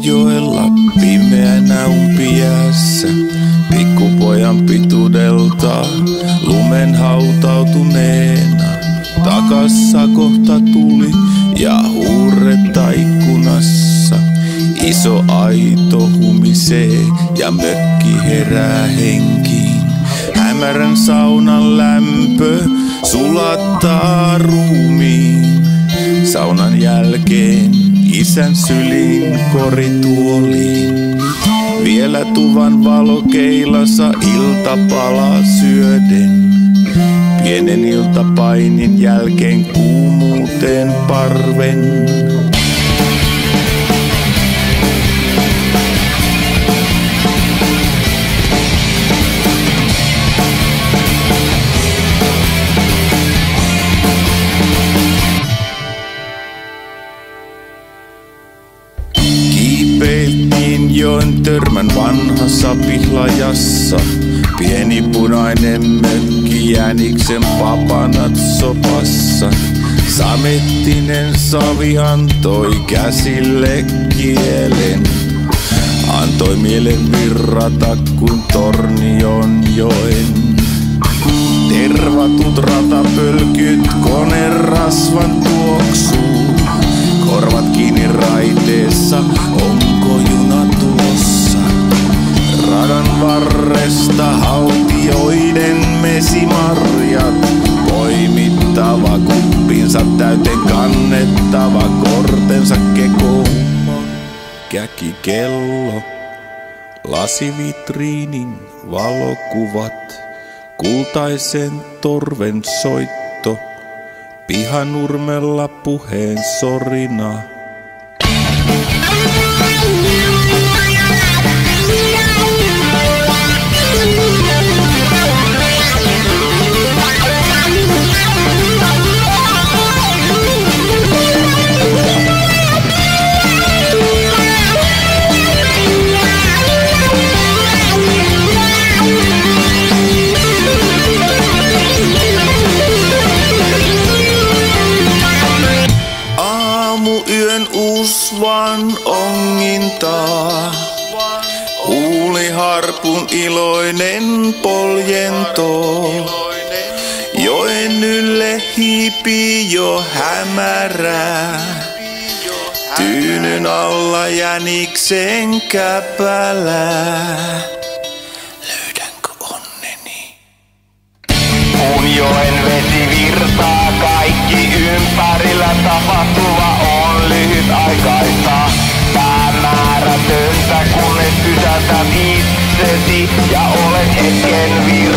joella pimeänä umpiäässä, pikkupojan pituudelta lumen hautautuneena. Takassa kohta tuli ja huuretta ikkunassa. Iso aito humisee ja mökki herää henkiin. Hämärän saunan lämpö sulattaa ruumiin. Saunan jälkeen isän syliin korituoliin. Vielä tuvan valokeilassa iltapalaa syöden. Pienen iltapainin jälkeen kuumuuteen parven. Kiipeiltiin joen törmän vanhassa pihlajassa. Pieni punainen mökki jäniksen papanat sopassa. Samettinen savi antoi käsille kielen. Antoi mielen virrata kuin Tornion joen. Tervatut ratapölkyt konerasvan tuoksuu. Korvat kiinni raiteessa, onko juna tulossa? Radan varresta haltioiden mesimarjat. Poimittava kuppinsa täyteen kannettava kortensa kekoon. Käkikello, lasivitriinin valokuvat. Kultaisen torven soitto, pihanurmella puheen sorina. Yön usvan ongintaa, huuliharpun iloinen poljento. Joen ylle hiipii jo hämärää, tyynyn alla jäniksen käpälää. Löydänkö onneni? Kun joen vesi virtaa, kaikki ympärillä tapahtuva on lyhytaikaista, päämäärätöntä, kunnes pysäytät itsesi ja olet hetken virtaa.